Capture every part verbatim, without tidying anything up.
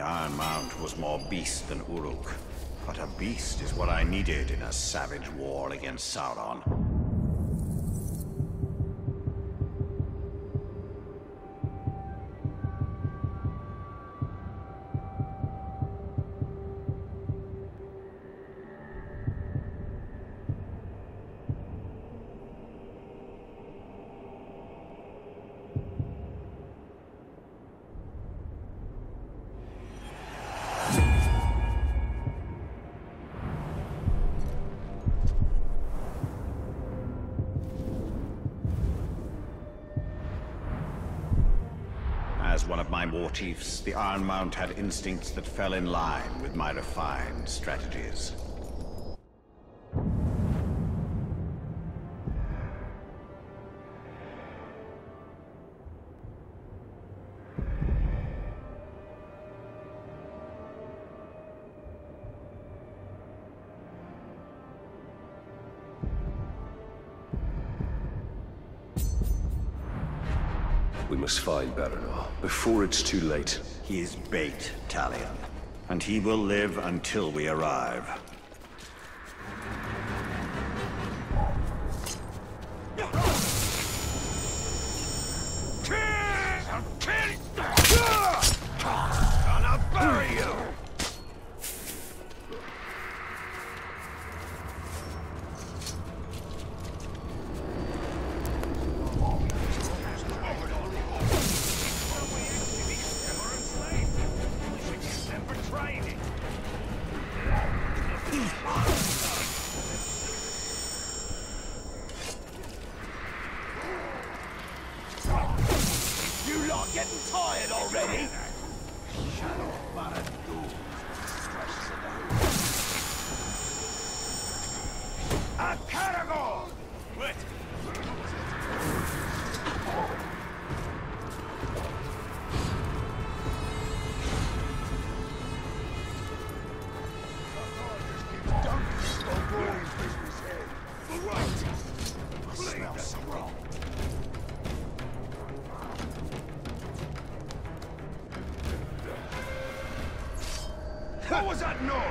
Iron Mount was more beast than Uruk, but a beast is what I needed in a savage war against Sauron. As one of my war chiefs, the Iron Mount had instincts that fell in line with my refined strategies. We must find Baranor before it's too late. He is bait, Talion, and he will live until we arrive. Gonna bury you! You lot getting tired already? Shadow Barad-dûr stretches in the A Caragor! Wait! What was that noise?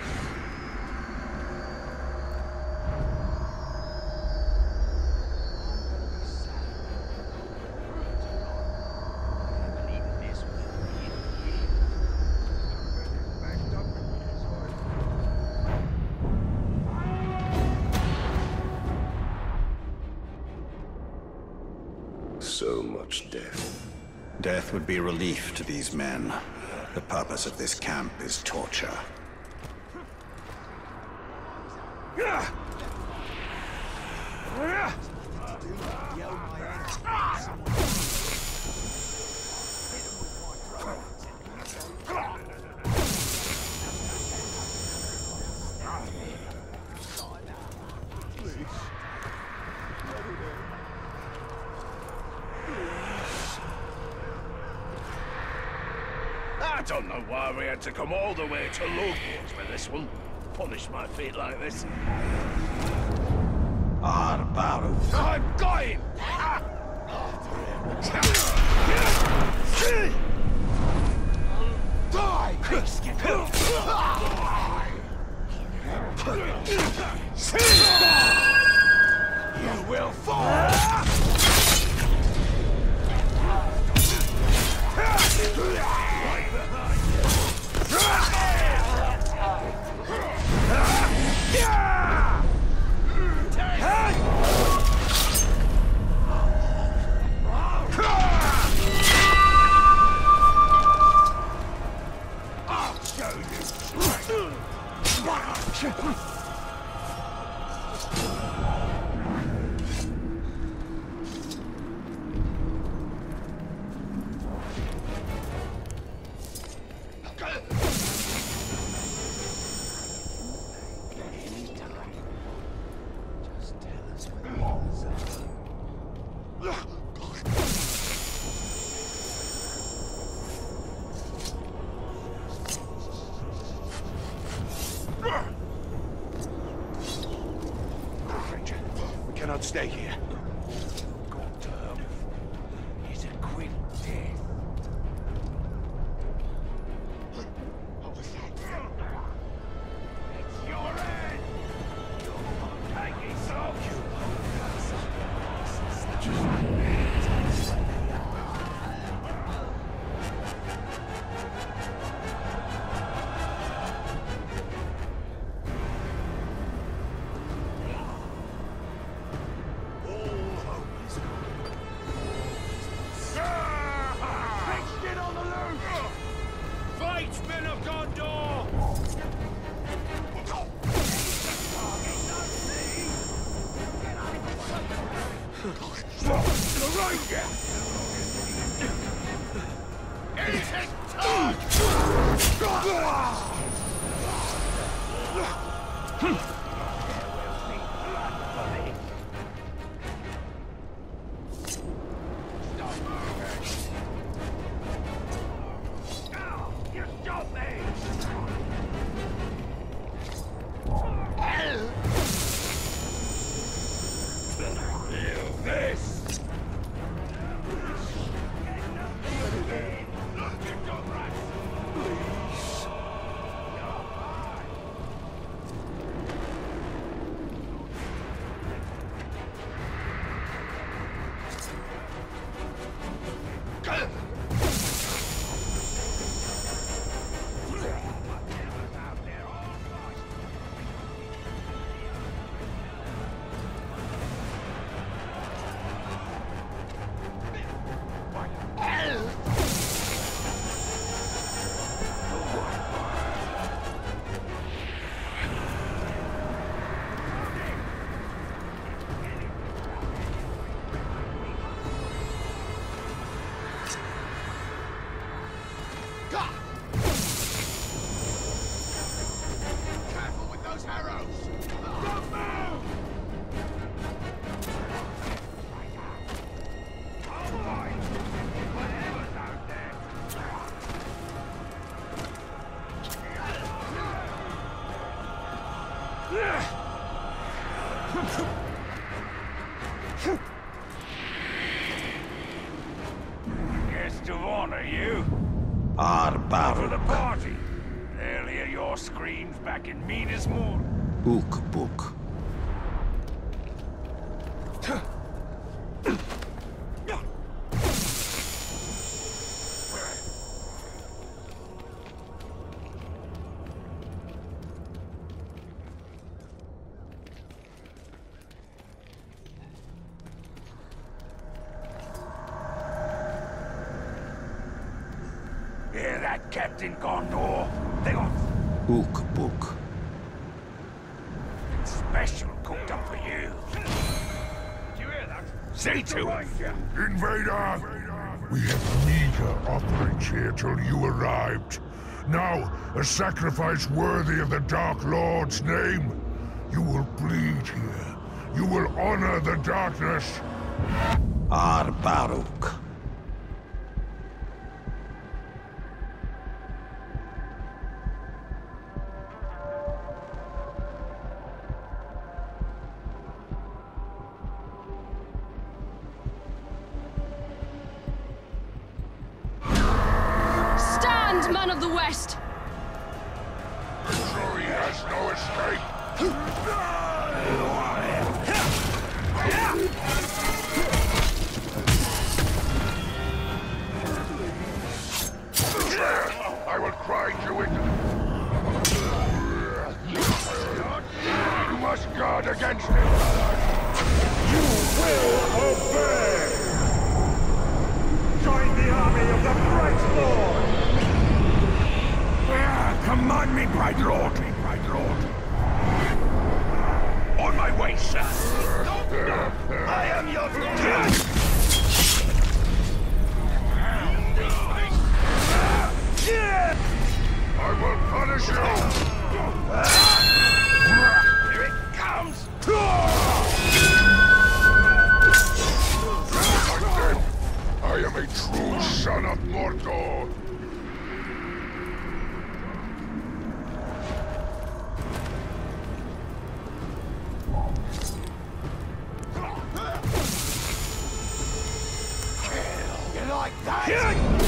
So much death. Death would be relief to these men. The purpose of this camp is torture. I don't know why we had to come all the way to Logos for this one. Punish my feet like this. Ah, Baru. I've got him! Die, you will fall! I'll show you. Cannot stay here. God damn. He's a quick death. find you! It's his turn! You stop me! This! Careful with those arrows! Don't move! Oh boy! Whatever's out there! Guest of honor, you? Ar For the Baruk, party. Earlier your screams back in Minas Moor. Ukbuk. Hear that, Captain Gondor? They got Ukbuk. special cooked up for you. Did you hear that? Say to him. Invader! We had meager offerings here till you arrived. Now, a sacrifice worthy of the Dark Lord's name. You will bleed here. You will honor the darkness. Ar Baruk. Stand, man of the West! Sure he has no escape. I will grind you into... You must guard against it. You will obey! Join the army of the Bright Lord! Command me, Bright Lord! Bright Lord! On my way, sir! I am your judge! I will punish you! Here it comes! I am a true son of Mordor! You like that?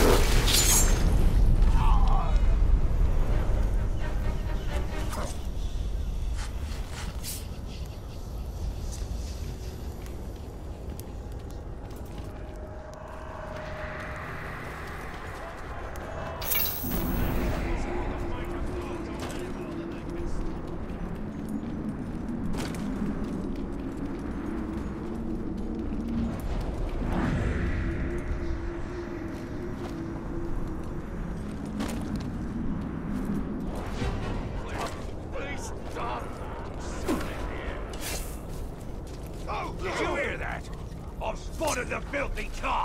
me top!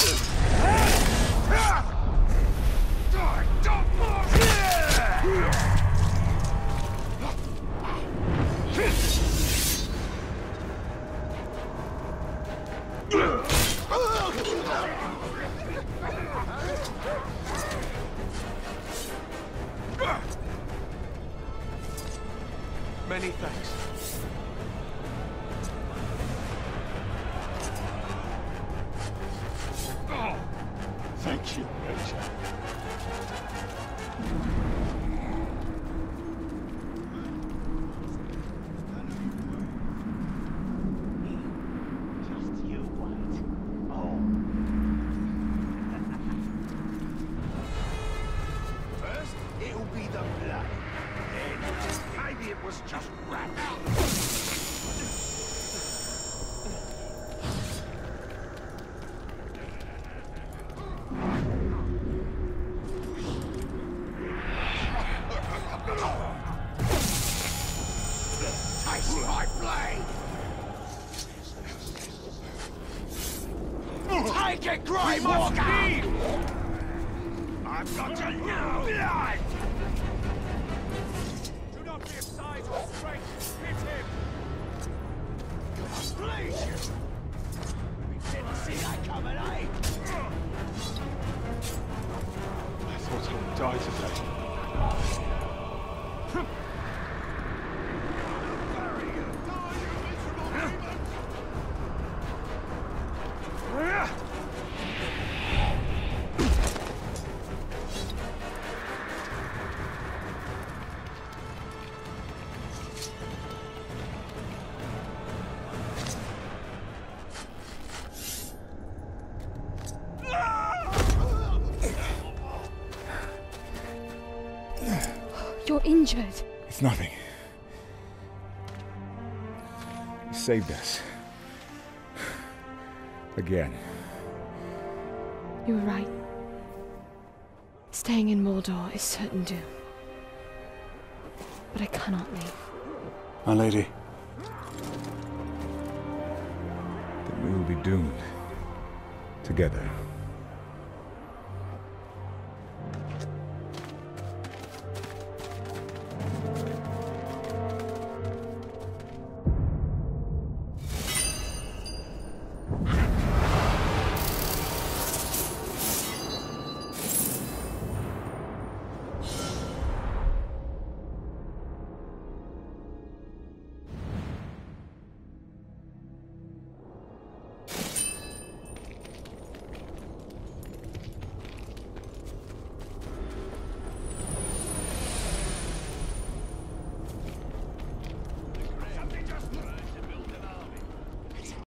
Many thanks. Oh, thank you, Major. Just you wait. Oh. First, it'll be the blood. Then, maybe it was just rats. Taste my blade! Take it, Grey Walker! I've got to know blood! Do not be of size or strength! Hit him! Please! We didn't see that coming, eh? I thought I would die today. You're injured. It's nothing. You saved us. Again. You were right. Staying in Mordor is certain doom. But I cannot leave. My lady. Then we will be doomed. Together.